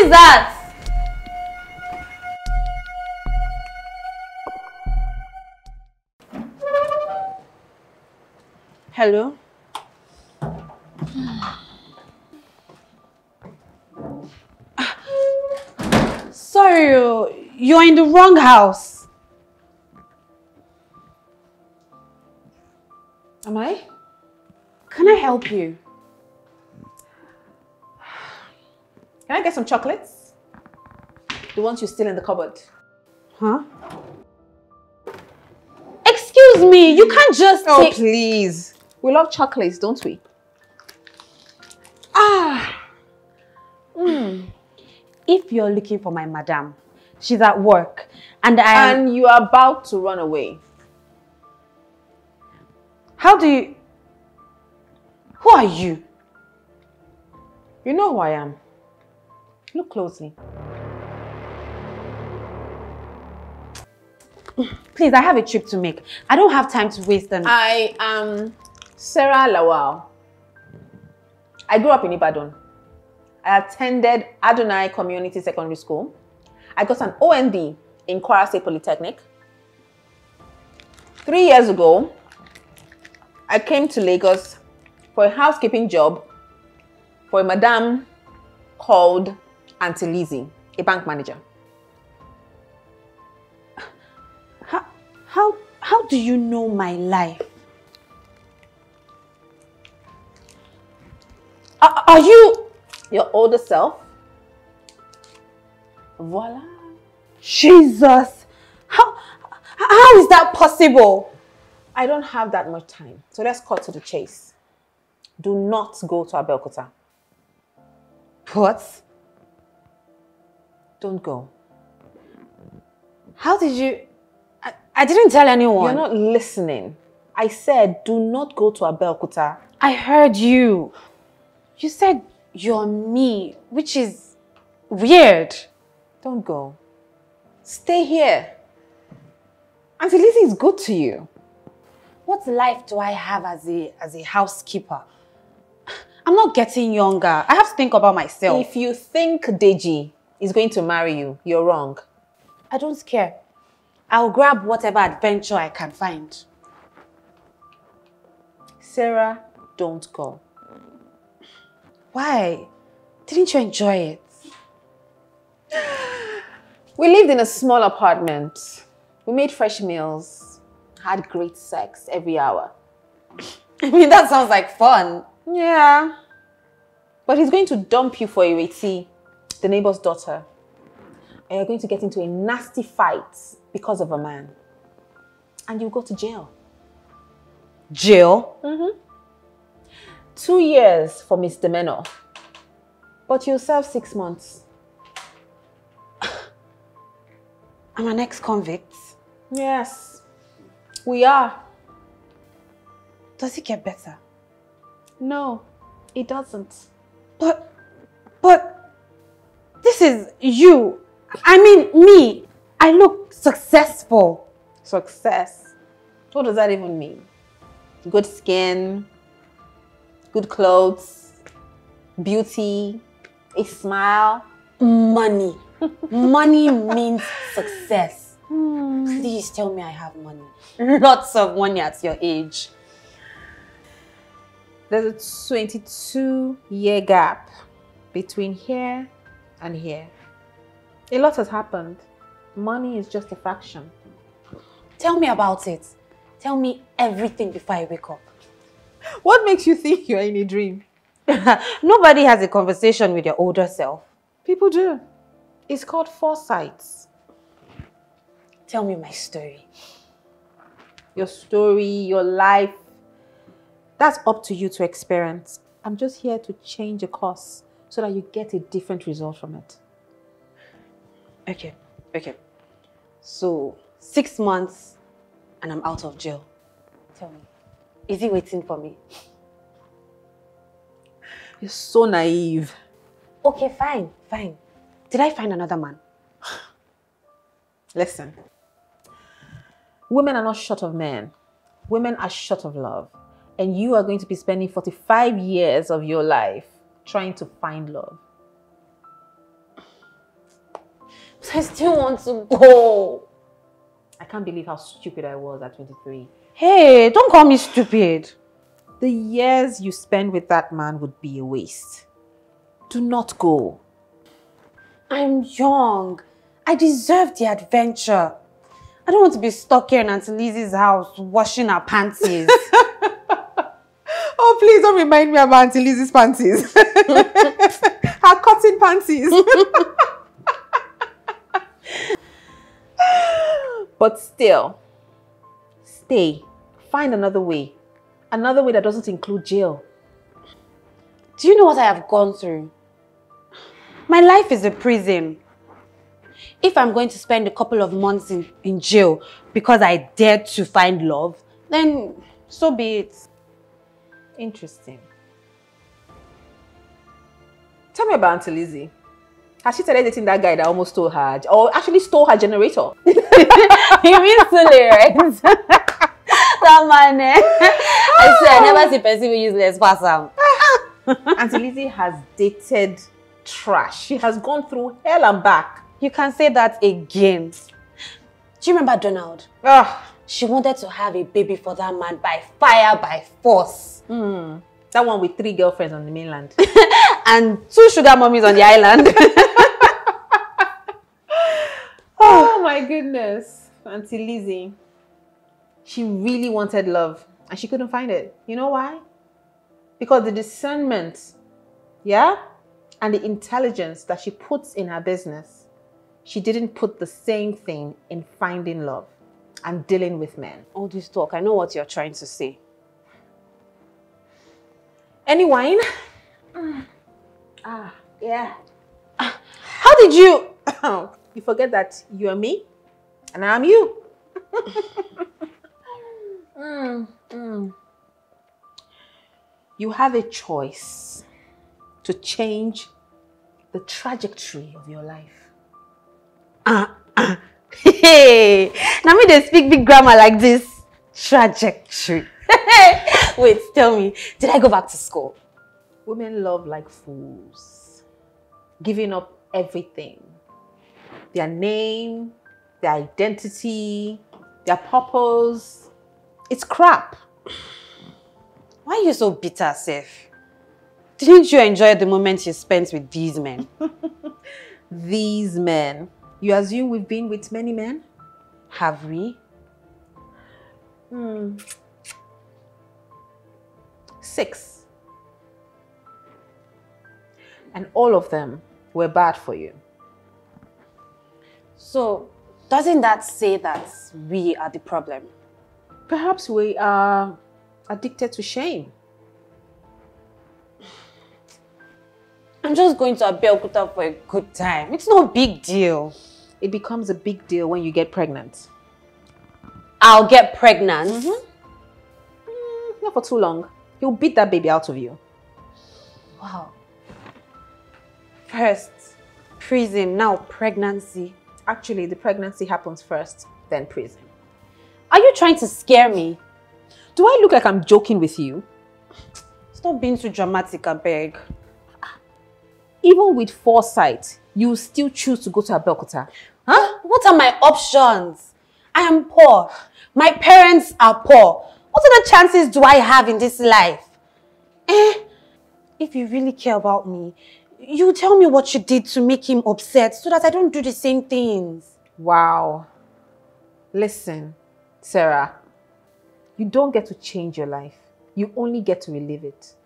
is that? Hello? Sorry, you're in the wrong house. Am I? Can I help you? Can I get some chocolates? The ones you still in the cupboard. Huh? Excuse me, you can't just Oh, take... please. We love chocolates, don't we? If you're looking for my madam, she's at work and I am... And you are about to run away. How do you... Who are you? You know who I am. Look closely. Please, I have a trip to make. I don't have time to waste them. I am Sarah Lawal. I grew up in Ibadan. I attended Adonai Community Secondary School. I got an OND in Kwara State Polytechnic. 3 years ago, I came to Lagos for a housekeeping job for a madam called Auntie Lizzie, a bank manager. How do you know my life? Are you your older self? Voila. Jesus. How is that possible? I don't have that much time, so let's cut to the chase. Do not go to ABEOKUTA. What? Don't go. How did you... I didn't tell anyone. You're not listening. I said do not go to ABEOKUTA. I heard you. You said you're me, which is weird. Don't go. Stay here. Auntie Lizzie is good to you. What life do I have as a housekeeper? I'm not getting younger. I have to think about myself. If you think Deji is going to marry you, you're wrong. I don't care. I'll grab whatever adventure I can find. Sarah, don't go. Why? Didn't you enjoy it? We lived in a small apartment. We made fresh meals, had great sex every hour. I mean, that sounds like fun. Yeah. But he's going to dump you for Ireti, the neighbor's daughter. And you're going to get into a nasty fight because of a man. And you'll go to jail. Jail? 2 years for misdemeanor. But you'll serve 6 months. I'm an ex-convict. Yes, we are. Does it get better? No, it doesn't. But this is you. I mean, me. I look successful. Success? What does that even mean? Good skin, good clothes, beauty, a smile. Money. Money means success. Please tell me I have money. Lots of money at your age. There's a 22-year gap between here and here. A lot has happened. Money is just a fraction. Tell me about it. Tell me everything before I wake up. What makes you think you're in a dream? Nobody has a conversation with your older self. People do. It's called foresight. Tell me my story. Your story, your life. That's up to you to experience. I'm just here to change a course so that you get a different result from it. Okay. So, 6 months and I'm out of jail. Tell me, is he waiting for me? You're so naive. Okay, fine. Did I find another man? Listen. Women are not short of men. Women are short of love. And you are going to be spending 45 years of your life trying to find love. But I still want to go. I can't believe how stupid I was at 23. Hey, don't call me stupid. The years you spend with that man would be a waste. Do not go. I'm young. I deserve the adventure. I don't want to be stuck here in Auntie Lizzie's house washing her panties. Oh, please don't remind me about Auntie Lizzie's panties. Her cotton panties. But still, stay. Find another way. Another way that doesn't include jail. Do you know what I have gone through? My life is a prison. If I'm going to spend a couple of months in jail because I dared to find love, then so be it. Interesting. Tell me about Auntie Lizzie. Has she started dating that guy that almost stole her, or actually stole her generator? You mean Sule, right? That man, I swear, I never see person who useless pass him. Auntie Lizzie has dated trash. She has gone through hell and back. You can say that again. Do you remember Donald? She wanted to have a baby for that man by fire, by force. That one with 3 girlfriends on the mainland. And 2 sugar mummies on the island. Oh my goodness. Auntie Lizzie. She really wanted love and she couldn't find it. You know why? Because the discernment, yeah, and the intelligence that she puts in her business, she didn't put the same thing in finding love and dealing with men. All this talk, I know what you're trying to say. Any wine? Yeah. How did you... You forget that you're me and I'm you. You have a choice to change the trajectory of your life. Hey, now me they speak big grammar like this. Trajectory. Wait, tell me, did I go back to school? Women love like fools, giving up everything. Their name, their identity, their purpose. It's crap. Why are you so bitter, Seth? Didn't you enjoy the moment you spent with these men? These men. You assume we've been with many men? Have we? 6. And all of them were bad for you. So, doesn't that say that we are the problem? Perhaps we are addicted to shame. I'm just going to ABEOKUTA for a good time. It's no big deal. It becomes a big deal when you get pregnant. I'll get pregnant? Not for too long. He'll beat that baby out of you. Wow. First, prison, now pregnancy. Actually, the pregnancy happens first, then prison. Are you trying to scare me? Do I look like I'm joking with you? Stop being too dramatic, I beg. Even with foresight, you still choose to go to ABEOKUTA. Huh? What are my options? I am poor. My parents are poor. What other chances do I have in this life? If you really care about me, you tell me what you did to make him upset so that I don't do the same things. Wow. Listen, Sarah, you don't get to change your life. You only get to relive it.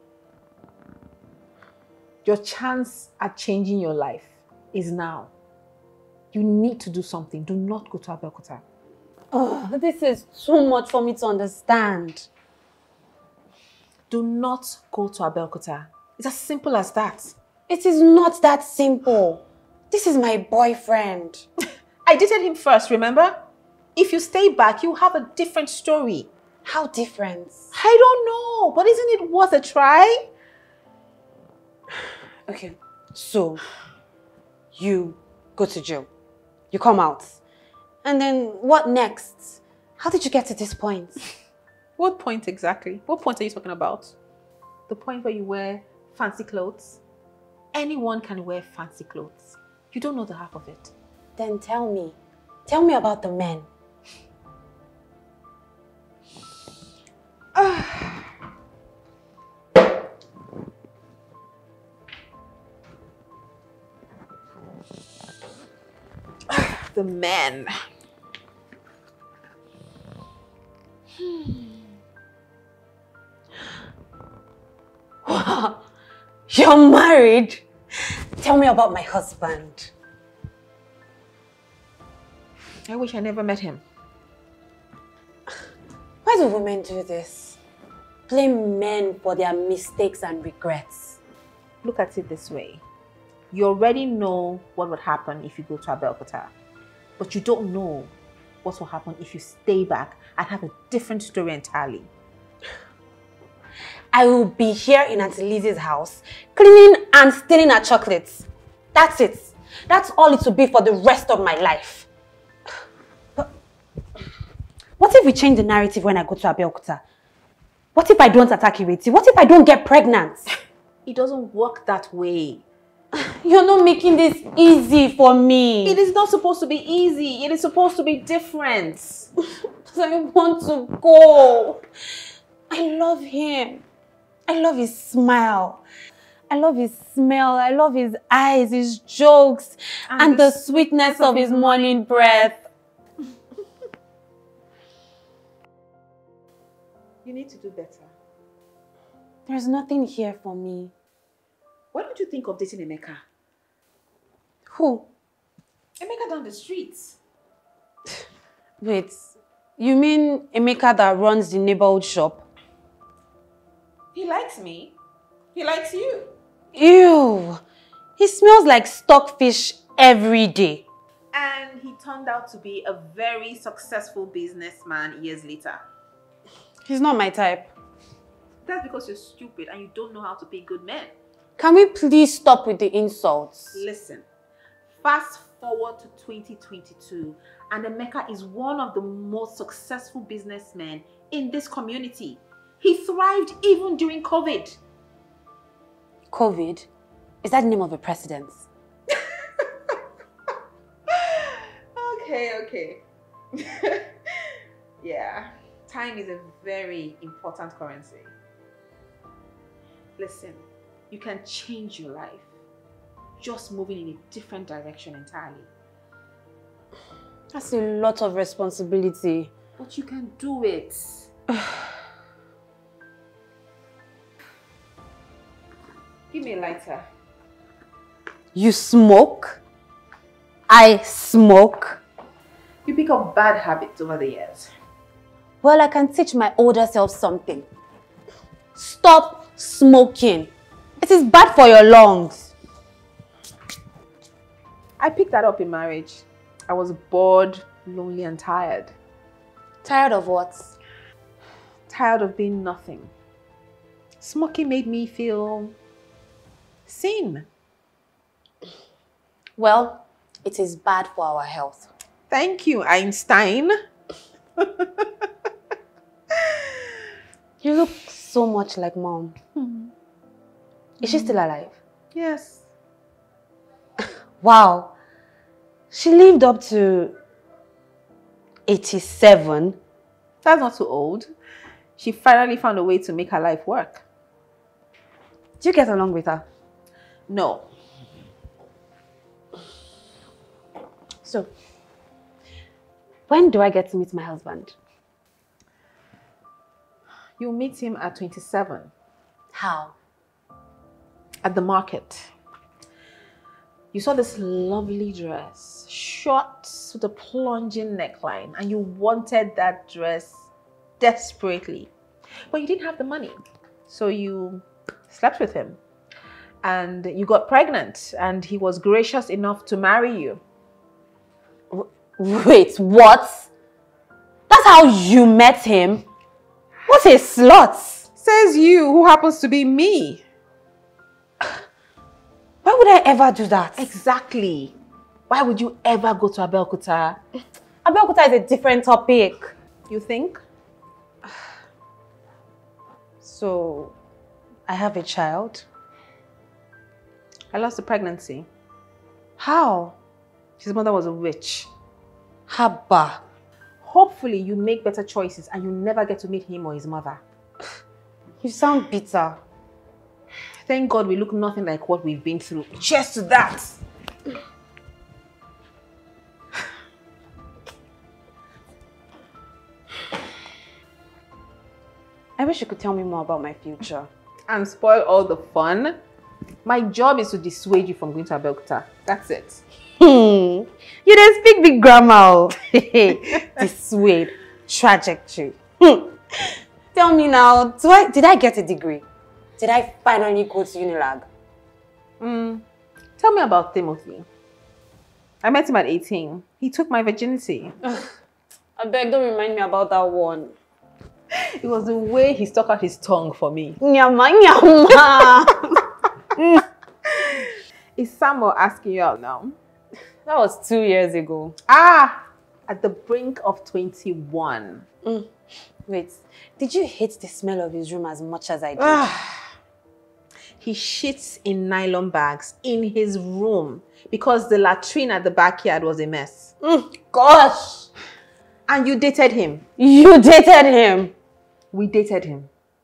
Your chance at changing your life is now. You need to do something. Do not go to ABEOKUTA. Oh, this is too much for me to understand. Do not go to ABEOKUTA. It's as simple as that. It is not that simple. This is my boyfriend. I dated him first, remember? If you stay back, you have a different story. How different? I don't know, but isn't it worth a try? Okay, so you go to jail. You come out. And then what next? How did you get to this point? What point exactly? What point are you talking about? The point where you wear fancy clothes? Anyone can wear fancy clothes. You don't know the half of it. Then tell me. Tell me about the men. The men. Wow. You're married? Tell me about my husband. I wish I never met him. Why do women do this? Blame men for their mistakes and regrets. Look at it this way. You already know what would happen if you go to ABEOKUTA. But you don't know what will happen if you stay back and have a different story entirely. I will be here in Auntie Lizzie's house, cleaning and stealing her chocolates. That's it. That's all it will be for the rest of my life. But what if we change the narrative when I go to ABEOKUTA? What if I don't attack Ireti? What if I don't get pregnant? It doesn't work that way. You're not making this easy for me. It is not supposed to be easy. It is supposed to be different. I want to go. I love him. I love his smile. I love his smell. I love his eyes, his jokes, and the sweetness of his morning breath. You need to do better. There's nothing here for me. Why don't you think of dating Emeka? Who? Emeka down the street. Wait, you mean Emeka that runs the neighborhood shop? He likes me. He likes you. Ew! He smells like stockfish every day. And he turned out to be a very successful businessman years later. He's not my type. That's because you're stupid and you don't know how to pick good men. Can we please stop with the insults? Listen, fast forward to 2022 and Emeka is one of the most successful businessmen in this community. He thrived even during COVID. COVID? Is that the name of a president? Okay. Yeah, time is a very important currency. Listen, you can change your life just moving in a different direction entirely. That's a lot of responsibility. But you can do it. Give me a lighter. You smoke? I smoke? You pick up bad habits over the years. Well, I can teach my older self something. Stop smoking. It is bad for your lungs. I picked that up in marriage. I was bored, lonely and tired. Tired of what? Tired of being nothing. Smoking made me feel seen. Well, it is bad for our health. Thank you, Einstein. You look so much like Mom. Is she still alive? Yes. Wow. She lived up to 87. That's not too old. She finally found a way to make her life work. Do you get along with her? No. So, when do I get to meet my husband? You'll meet him at 27. How? At the market. You saw this lovely dress, short with a plunging neckline, and you wanted that dress desperately. But you didn't have the money. So you slept with him. And you got pregnant, and he was gracious enough to marry you. Wait, what? That's how you met him? What a slut! Says you, who happens to be me. Why would I ever do that? Exactly. Why would you ever go to ABEOKUTA? ABEOKUTA is a different topic. You think? So, I have a child. I lost the pregnancy. How? His mother was a witch. Haba. Hopefully you make better choices and you never get to meet him or his mother. You sound bitter. Thank God we look nothing like what we've been through. Cheers to that! I wish you could tell me more about my future. And spoil all the fun. My job is to dissuade you from going to ABEOKUTA. That's it. You didn't speak big grammar. Dissuade. Trajectory. Tell me now, did I get a degree? Did I finally go to Unilag? Tell me about Timothy. I met him at 18. He took my virginity. I beg, don't remind me about that one. It was the way he stuck out his tongue for me. Nyama, nyama. Is Samuel asking you out now? That was 2 years ago. At the brink of 21. Wait, did you hate the smell of his room as much as I did? He shits in nylon bags in his room because the latrine at the backyard was a mess. Gosh! And you dated him. You dated him. We dated him.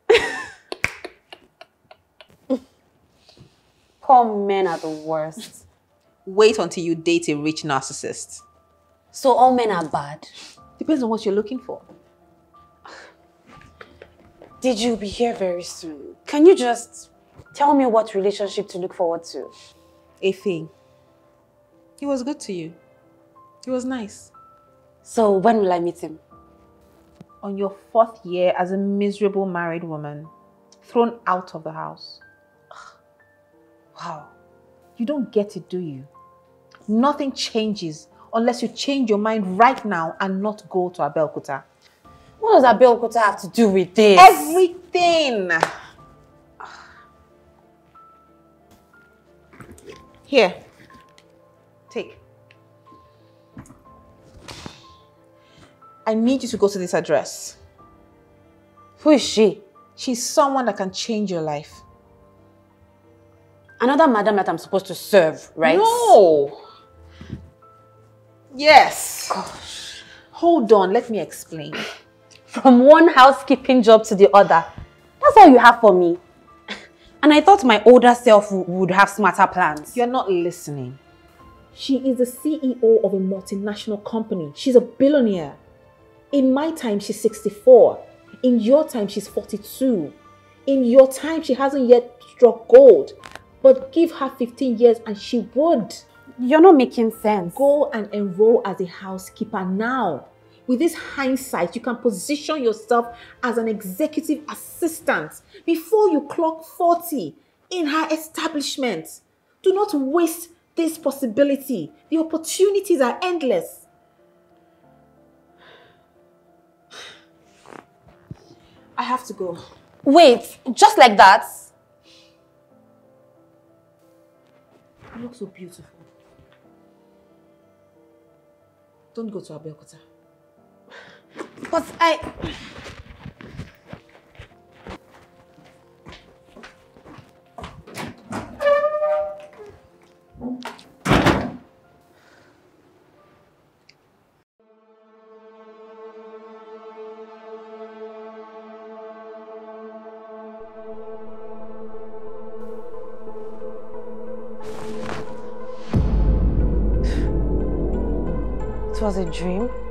Poor men are the worst. Wait until you date a rich narcissist. So all men are bad? Depends on what you're looking for. Did you be here very soon? Can you just tell me what relationship to look forward to? Efe. He was good to you. He was nice. So when will I meet him? On your 4th year as a miserable married woman, thrown out of the house. Wow. You don't get it, do you? Nothing changes unless you change your mind right now and not go to ABEOKUTA. What does ABEOKUTA have to do with this? Everything! Here. Take. I need you to go to this address. Who is she? She's someone that can change your life. Another madam that I'm supposed to serve, right? No! Yes! Gosh. Hold on, let me explain. From one housekeeping job to the other. That's all you have for me. And I thought my older self would have smarter plans. You're not listening. She is the CEO of a multinational company. She's a billionaire. In my time, she's 64. In your time, she's 42. In your time, she hasn't yet struck gold. But give her 15 years and she would. You're not making sense. Go and enroll as a housekeeper now. With this hindsight, you can position yourself as an executive assistant before you clock 40 in her establishment. Do not waste this possibility. The opportunities are endless. I have to go. Wait, just like that? You look so beautiful. Don't go to ABEOKUTA. But I... It was a dream.